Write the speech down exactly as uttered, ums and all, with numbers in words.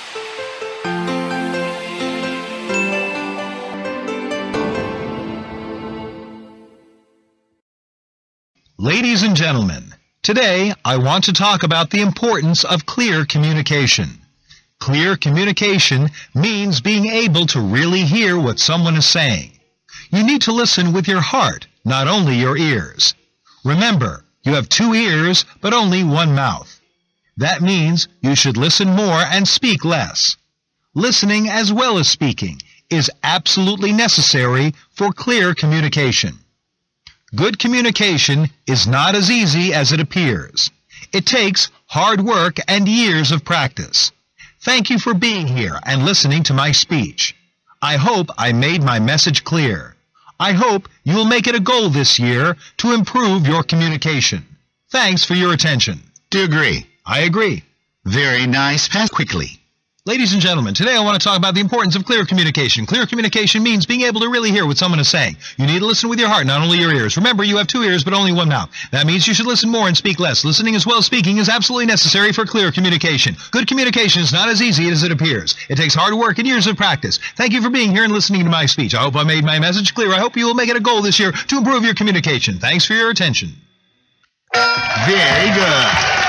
Ladies and gentlemen, today I want to talk about the importance of clear communication. Clear communication means being able to really hear what someone is saying. You need to listen with your heart, not only your ears. Remember, you have two ears, but only one mouth. That means you should listen more and speak less. Listening as well as speaking is absolutely necessary for clear communication. Good communication is not as easy as it appears. It takes hard work and years of practice. Thank you for being here and listening to my speech. I hope I made my message clear. I hope you will make it a goal this year to improve your communication. Thanks for your attention. Do you agree? I agree. Very nice. Pass quickly. Ladies and gentlemen, today I want to talk about the importance of clear communication. Clear communication means being able to really hear what someone is saying. You need to listen with your heart, not only your ears. Remember, you have two ears, but only one mouth. That means you should listen more and speak less. Listening as well as speaking is absolutely necessary for clear communication. Good communication is not as easy as it appears. It takes hard work and years of practice. Thank you for being here and listening to my speech. I hope I made my message clear. I hope you will make it a goal this year to improve your communication. Thanks for your attention. Very good.